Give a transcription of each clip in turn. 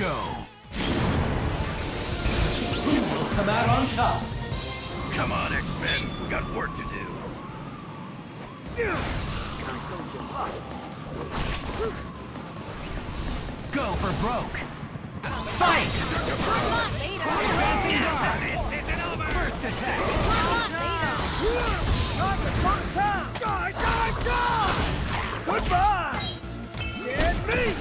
go. Who will come out on top? Come on, X-Men. We got work to do. Guys, don't give up. Go for broke. Fight! Advancing guard. This isn't over. First attack. Goodbye! Dead meat!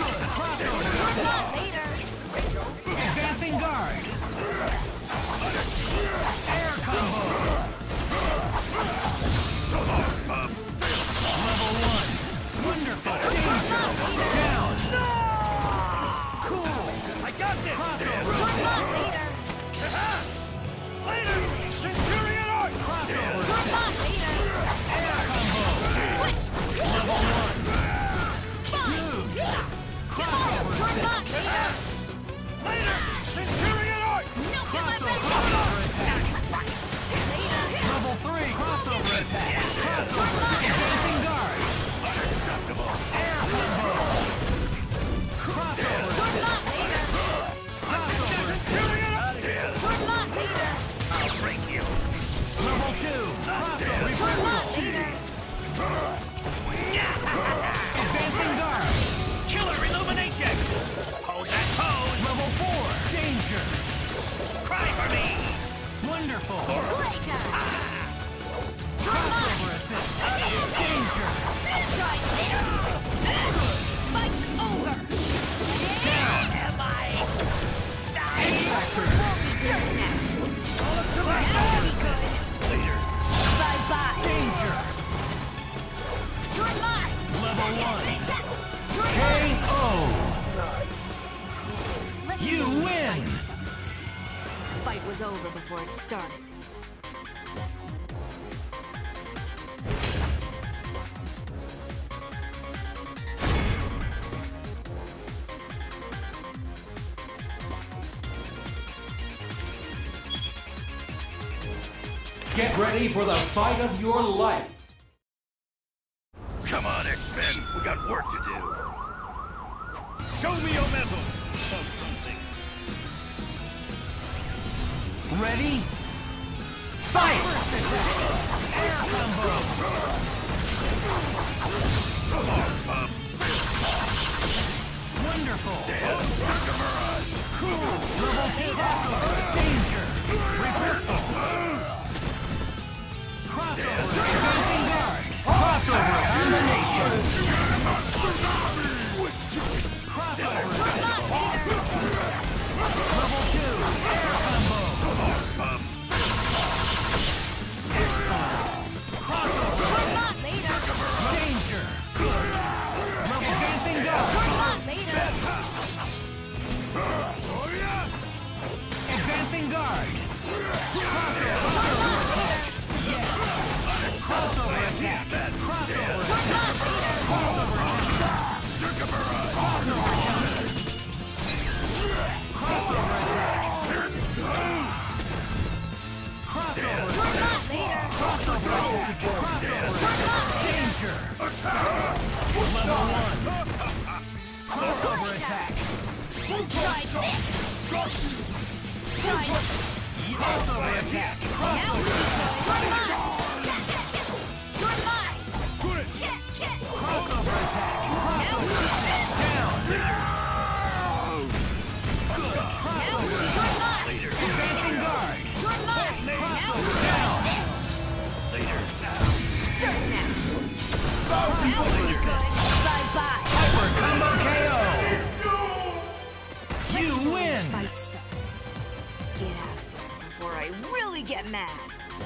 Advancing guard. Air combo. So long, Bub. Level 1. Wonderful. Danger. Down. Cool. I got this! Later! Centurion Arc! Crossover. Air combo. Level 1. Crossover assist. Later! Centurion Arc! Crossover attack. Level 3. Crossover attack. Crossover. Advancing guard. Unacceptable. Air combo. Crossover assist. Crossover assist. I'll break you. Level 2. Crossover reversal. Advancing guard. Killer illumination. Hold that pose. Level 4. Danger. Cry for me. Wonderful. Crossover assist. Danger. Down. Factor. Danger. Level 1. KO. You win. The fight was over before it started. Get ready for the fight of your life. Come on, X-Men. We got work to do. Show me your mettle. Of something. Ready? Fight! Air combo. So long, Bub. Wonderful. Mirage. Cool. Level 2 crossover. Danger. Reversal. Crossover. Advancing guard. Crossover. Combination. Crossover. Level 2. Air combo. So long, Bub. Excellent. Crossover. Danger. Advancing guard. Advancing guard. Crossover attack. Crossover attack. Crossover attack. Crossover attack. Crossover attack. Crossover attack. Crossover attack. Crossover danger. Level 1. Crossover attack. Crossover attack. Crossover crossover attack. Crossover down. Crossover advancing guard. Crossover down. Hyper combo KO. You win. Fight starts. Get out of here before I really get mad.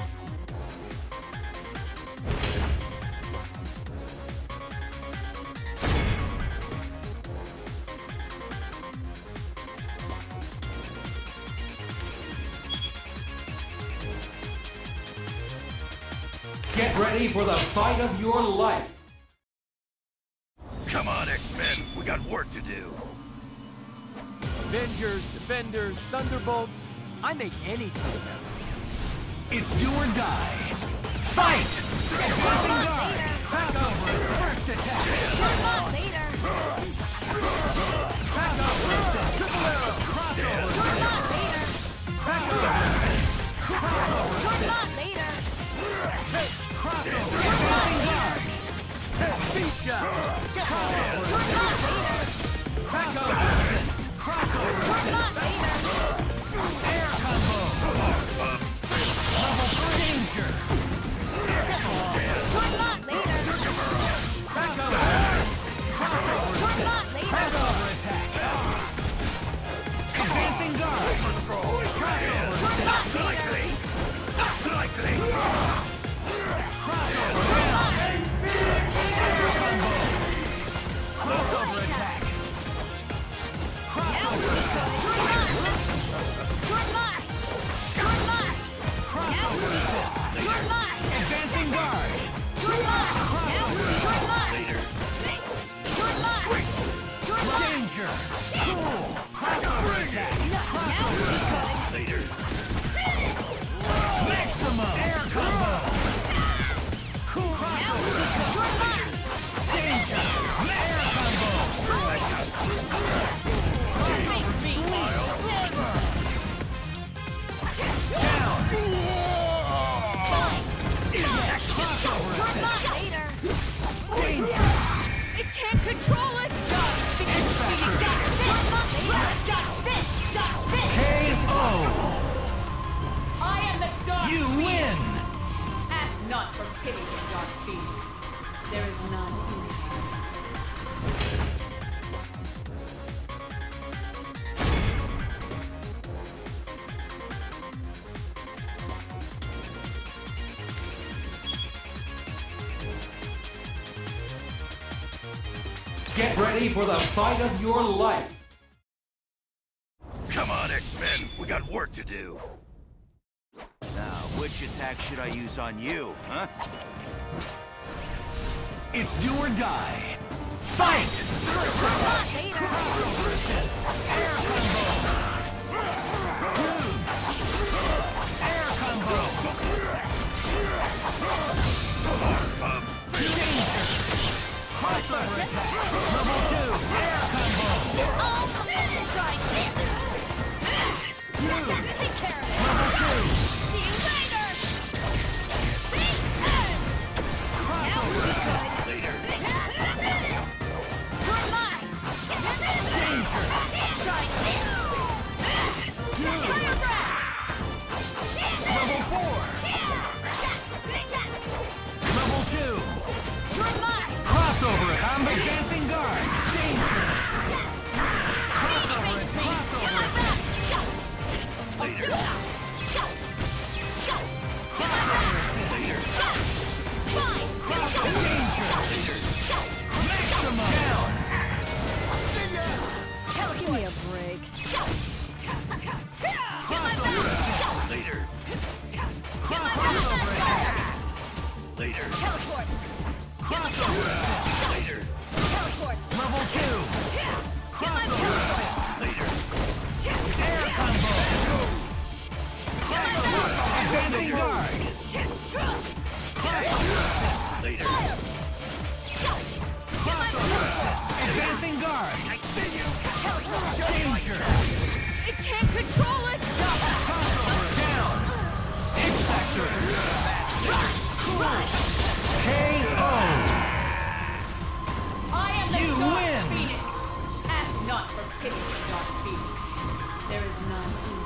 Get ready for the fight of your life. Come on, X-Men. We got work to do. Avengers, Defenders, Thunderbolts. I make any team. It's do or die. Fight! Advancing guard. Crossover. First attack. Crossover. Not later. Feature! Not later. Air combo. Level 3. Danger. Not later. Not later. Crossover attack. Advancing guard. Not later. Crossover attack. Crossover attack. Advancing guard. Danger. Cool. Crossover attack. Later. Maximum. Air combo. Cool. Crossover attack. Danger. Air combo. Down. Danger. It can't control it! Does this! KO. I am the Dark You Phoenix. win. Ask not for pity, Dark Phoenix. There is none here. Get ready for the fight of your life. Come on, X-Men. We got work to do. Now, which attack should I use on you, huh? It's do or die. Fight! Air combo. Danger. Crossover attack. Level 2. Air combo. Take care of it! Level 2. See you later! Crossover attack. Later. You're mine! Danger. Level 4. Level 2. You're mine! Crossover attack. Advancing guard. Danger. Crossover attack. Crossover attack. Later. Maximum. Down. Give me a break. Later. Crossover attack. Later. Teleport! Crossover attack. Later. Teleport! Level 2. Crossover attack. Later. Air combo. Crossover attack. Advancing guard. Later. Advancing guard. Danger. It can't control it! Crossover down. X-Factor. KO. I am the You Dark win. Phoenix. Ask not for pity, Dark Phoenix. There is none here.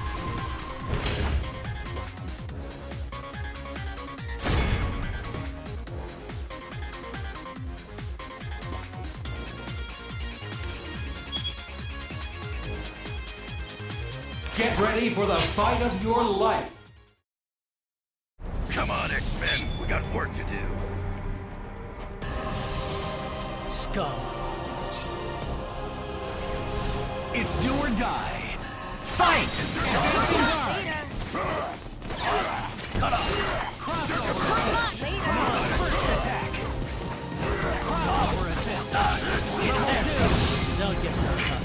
Get ready for the fight of your life. Come on, X-Men. We got work to do. Scum. It's do or die. Fight! Advancing guard. Crossover attack. Come on, first attack. Crossover attack. Level 2. They'll get some cover.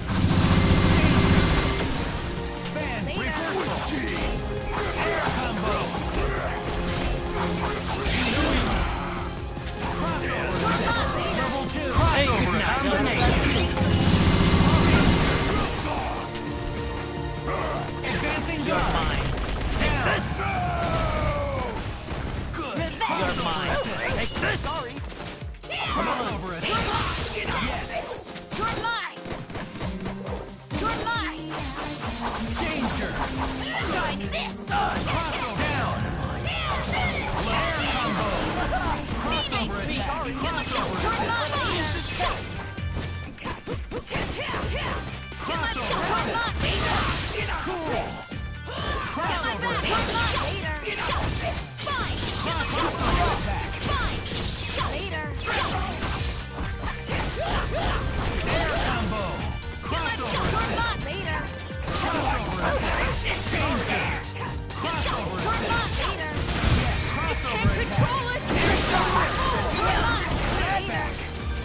Fan reversal. Air combo. Crossover. Level 2. Crossover combination. Advancing guard. Down. You're mine. Take this. Sorry. Crossover attack. Yes. You're mine. You're mine. Danger. Try this. Crossover down. Lair combo. Crossover attack. Sorry. Crossover You're attack. mine. Crossover attack. Cool. Crossover attack. Fine. Crossover attack. Fine. Later. Air combo. Crossover attack. Later. Crossover attack. Danger. Crossover attack. Later. Crossover attack. Control it. Back.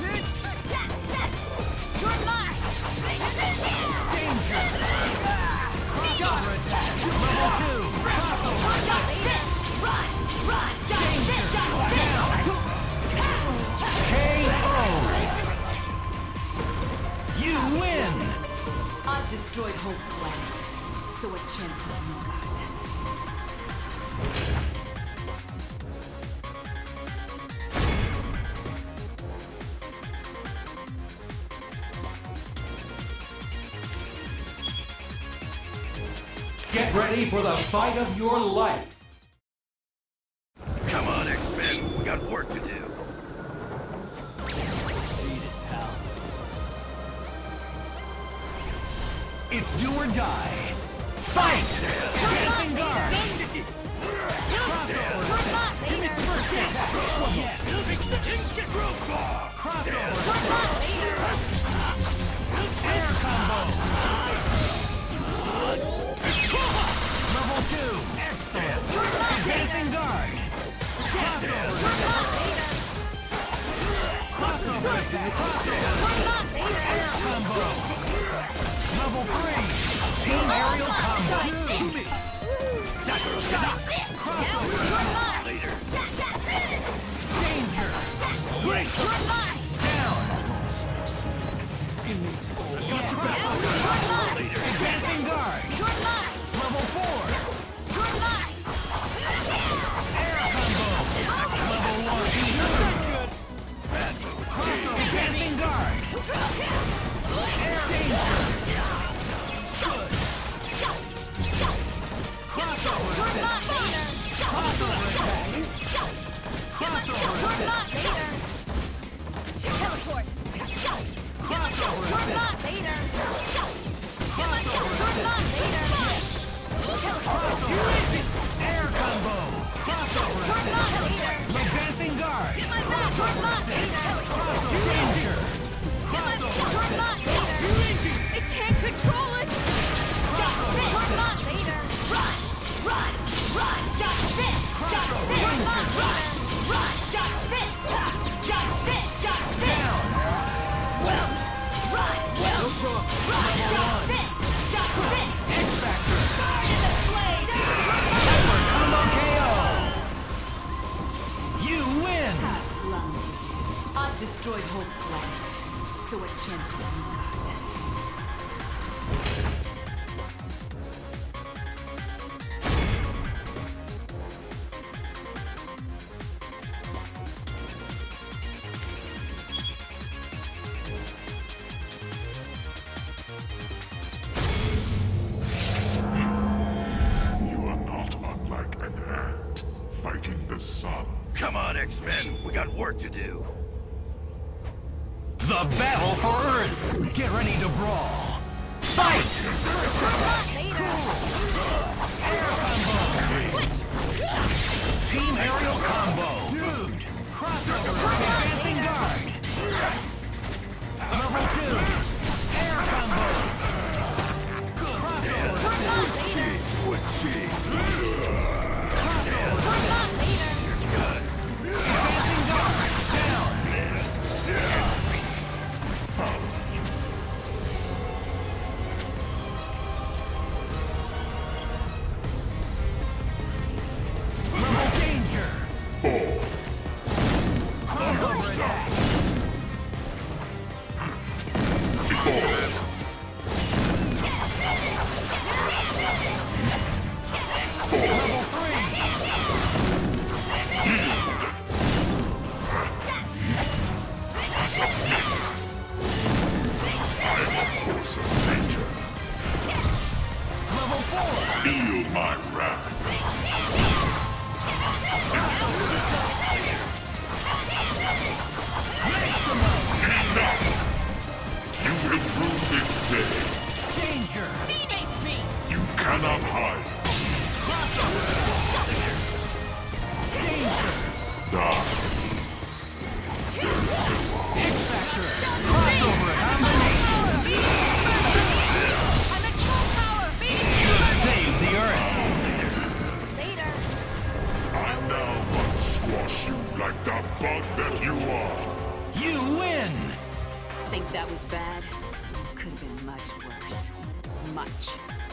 You're mine. Danger. Crossover attack. Level 2. Crossover attack. This. Run. Run. This. KO. You win. I've destroyed whole planets, so what chance have you got? Get ready for the fight of your life. Come on, X-Men. We got work to do. It's do or die. Fight! Dancing guard. Crossover. Give me some first attack. Yes. Crossover. Air combo. Level 2. Excellent. Dancing guard. Crossover attack. Air combo. Level 3. Team aerial combo. Later. Danger. Grace. Down. Advancing guard. Level 4. Air combo. Level 1. Advancing guard. Air danger. Crossover attack. Crossover attack. Crossover attack. Teleport. Crossover attack. Later. Crossover attack. Air combo. Crossover attack. Advancing guard. Crossover attack. Danger. Crossover attack. It can't control it. Duck this. Later. Run. Run. Run. Duck this. Duck this. Run. Run. Duck this. Duck this. Duck this. Well. Run. Well. Run. Duck this. Duck this. X-Factor. Start in the blade. Hyper combo KO. You win. Clumsy. I've destroyed whole planets, so what chance have you got? You are not unlike an ant fighting the sun. Come on, X-Men. We got work to do. The battle for Earth. Get ready to brawl. Fight! Air combo. Team aerial combo. Dude. Crossover. Advancing guard. Level 2. Air combo. Crossover. Swiss cheese. Advancing guard. Down. like the bug that you are. You win! Think that was bad? Could have been much worse. Much.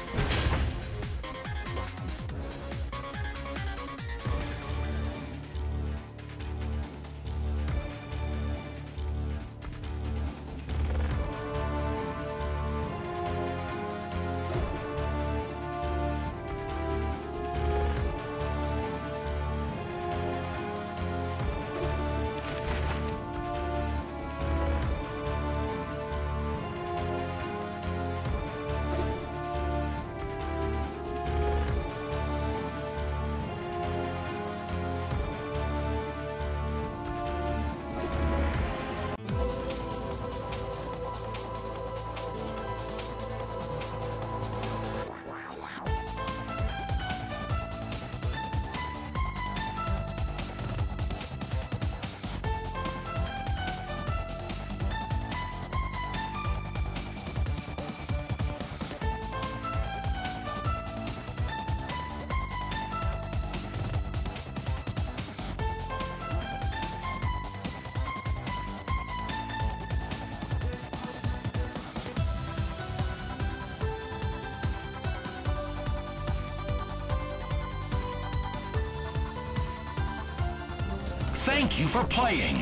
Thank you for playing.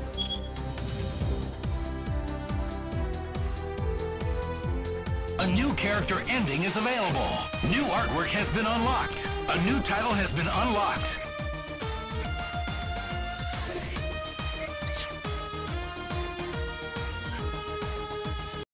A new character ending is available. New artwork has been unlocked. A new title has been unlocked.